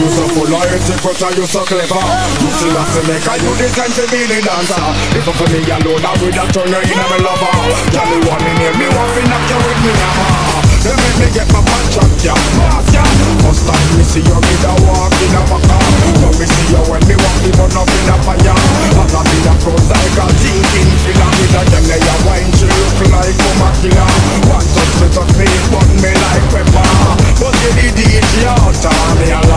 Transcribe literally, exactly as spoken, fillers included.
You so full of ethic, but you so clever. You still have to make a you decent to be the dancer. If for me alone, I would have turned you in a me lover. Tell me one in here, me want to knock you with me hammer. They make me get my punch up, yeah, boss, yeah. First time me see you, me da walk in a baka. Now me see you when me walk, me burn up in a fire. As I be the front like a thinking filler. With a them they a wine, she look like a killer. One touch me, touch me, burn me like pepper. But you the D J out, me a